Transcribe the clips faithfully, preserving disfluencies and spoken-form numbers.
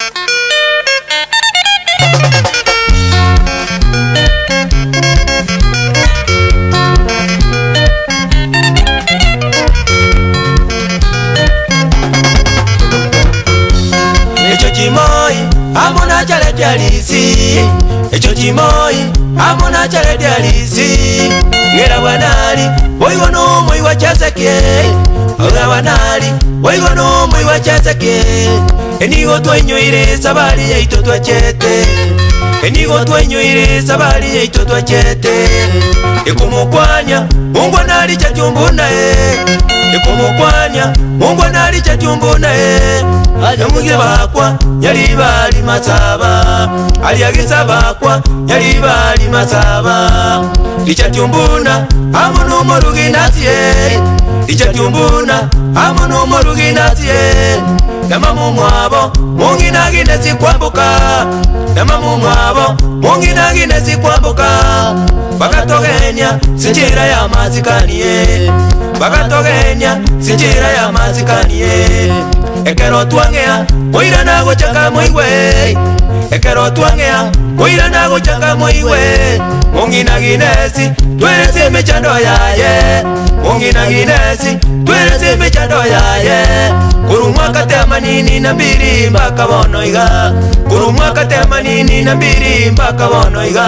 Amona chale dialisi echo chimoi amona chale dialisi ngera wanali oigono moi wachaseke ora wanali oigono moi wachaseke enigo twenyoire sabali yaito twachete enigo twenyoire sabali yaito twachete ekumukwanya Mungu anali chajumbuna e ekumukwanya Mungu anali chajumbuna e Ajamuge bakwa yali bali masaba aliagisa bakwa yali bali masaba lichajumbuna amuno moruginasiye lichajumbuna amuno moruginasiye Nama mumwabo mungina ginesi kwambuka Nama mumwabo mungina ginesi kwambuka Bakatogenya sinjira ya mazikaniye Bakatogenya sinjira ya mazikaniye Ekero tuangea Moira nago chaka moiwe Ekero tuangea Moira nago chaka moiwe Mungina ginesi Tueresi mechando yaye Mungina ginesi Tueresi mechando yaye Kurumwaka tema nini na mbiri mbaka bono iga Kurumwaka tema nini na mbiri mbaka bono iga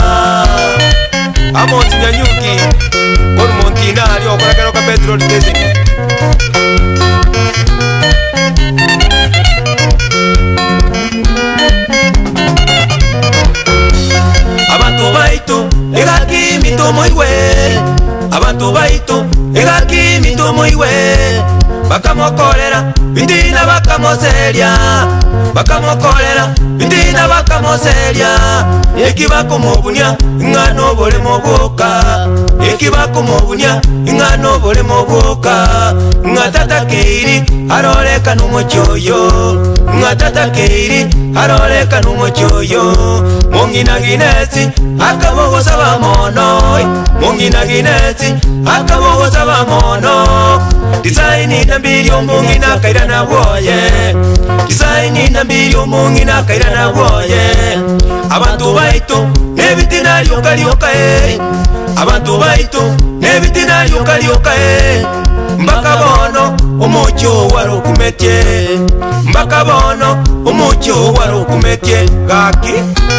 Amonsi nyanyuki Kurumontinari okorakero ka petrol station Abantu baitu egaki mitomo iwe Abantu baitu egaki mitomo iwe Bakamokorera bidina bakamoseria Bakamokorera bidina bakamoseria Ekibako mobunya ingano bole moboka Ekibako mobunya ingano bole moboka Ngatata keiri aroleka numochoyo Ngatata keiri aroleka numochoyo Mongina ginesi akabogo saba mono Mongina ginesi akabogo saba mono Designi na mbili omungina kaira na woye Designi na mbili omungina kaira na woye Abantu baitu nebitina lyoka lyoka e Abantu baitu nebitina lyoka lyoka e Mbaka bono omucho waro kumetye Mbaka bono omucho waro kumetye Gaki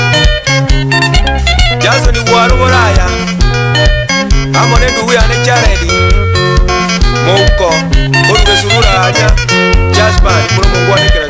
Jazo ni waro boraya Amone ndugu ya necharedi Mouko Oruge surura anya Jaspan Muro mungu wanekera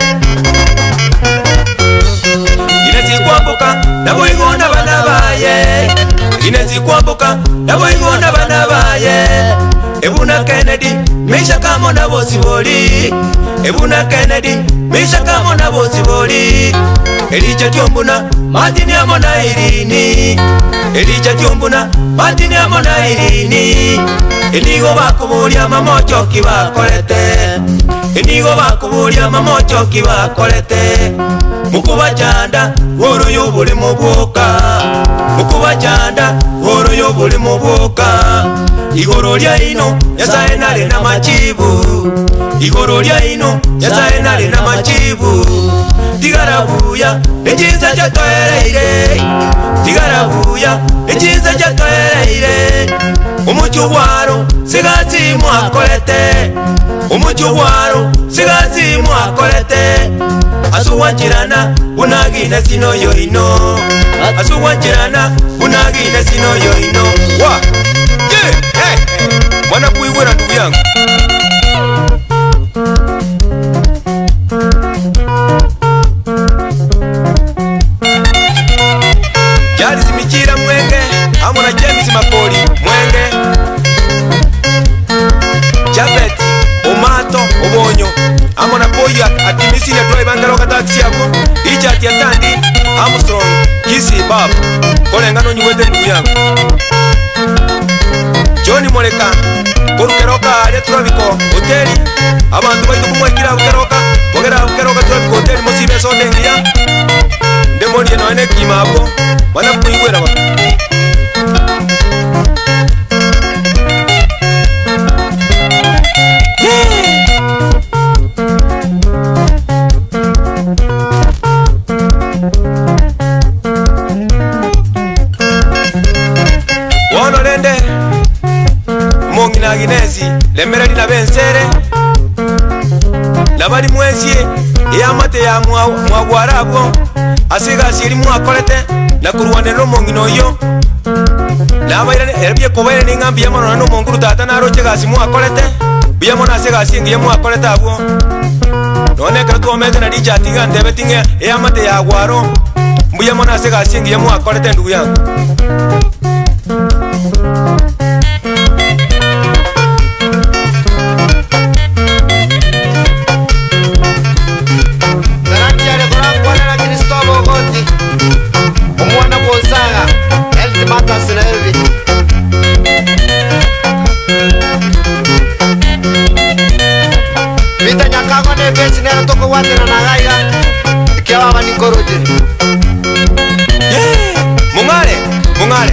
Inezi kwambuka Nabo igona bana baye Inezi kwambuka Nabo igona bana baye Ebuna Kennedy Misha kamo na bosi boli Ebuna Kennedy Misha kamo na bosi boli Elija Tiombuna Matini amona irini Elija Tiombuna Matini amona irini Enigo bakubulia mamocho kibakolete Enigo bakubulia mamocho kibakolete Mukuba janda Woro yobuli mubuka Mukuba janda Woro yobuli mubuka Igoro lya ino Yasaye nale na machibu Igoro lya ino Yasaye nale na machibu Tigarabuya Ejiza chatoereire Tigarabuya Ejiza chatoereire Umuchubwaro Sigasi mwakolete Umuchubwaro Sigasi mwakolete Asuwanchirana Unagine sino yoino Asuwanchirana Unagine sino yoino Wa Yeah Hey Hey Mwana kuiwera ndugu yangu Jari zimichira mwenge Amona James Makoli mwenge Jabet Omato Obonyo Amona Poya Atimisi ya Dwa Ibangaro Kataksi yako Ija Atiatandi Armstrong Kisi Bab Kole ngano nyuwete ndugu yangu Johnny Moleka Kurukeroka Ale Turabiko Hoteli Abantu baitu kumwekira bukeroka Bogera bukeroka Turabiko Hoteli Mosibe sonde ngiya Ndemoni eno ene kimabo Wana kuiwera wa nabali mwezi eyamate ya mwagwarabwo asigasi eri mwakolete nakurwanira omongino oyo nabaire ebye kobaire ningambi yamono n'omonguru tata naroche gasi mwakolete biyamona asigasi ngiye mwakolete abwo none kero twomete na dicha tinga ndebe tinga eyamate ya gwaro biyamona asigasi ngiye mwakolete ndugu yangu Mungale, mungale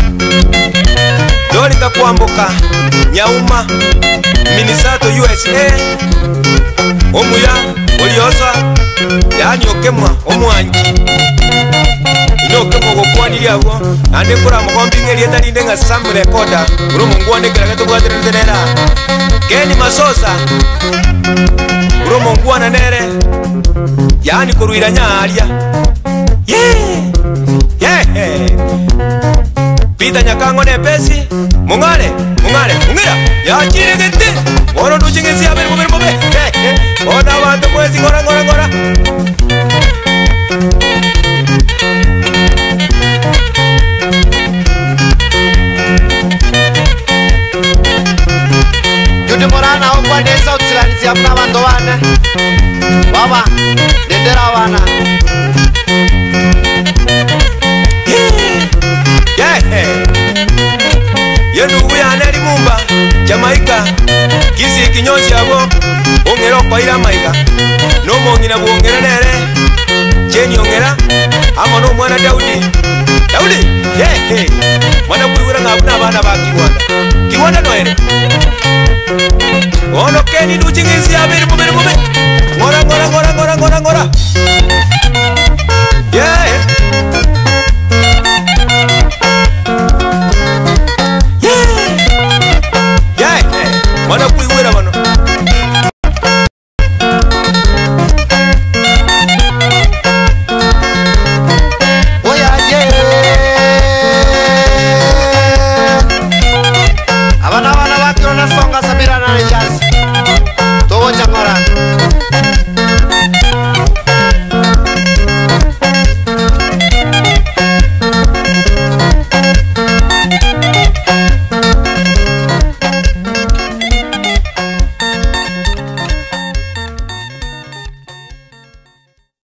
Dorika kuamboka Nyauma Minisato U S A Omuya Oliosa Yani okemwa Omuanji Ino okemwa kukwani yabo Ande kura mkombi ngeli yeta lindenga Sam rekoda Uru munguane kira keto kwa tere nera Keni Masosa Uru munguane nere Yani kuruira nyaria Yeah Yeah Pita nyakango ne pesi Mungale Mungale Mungira Ya chire gete Oro duchingesi abel mubel mubel Oda wante mwezi ngora ngora ngora Yudi morana okwa desa utsilanisi apna bando wana Baba Dendera wana Yendu ya neri mumba Jamaica Kisi kinyonsi abo Ongero kwa ila maika No mongina buongera nere Cheni ongera Ama no mwana Daudi Daudi Yeah yeah Mwana kuiwira ngabuna bana ba Kiwanda Kiwanda noere Ono keni duchingisi ya beri muberi muberi Ngora ngora ngora ngora ngora ngora